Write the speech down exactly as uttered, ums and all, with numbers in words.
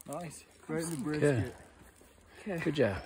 Nice. Right in the brisket. Okay. Good job.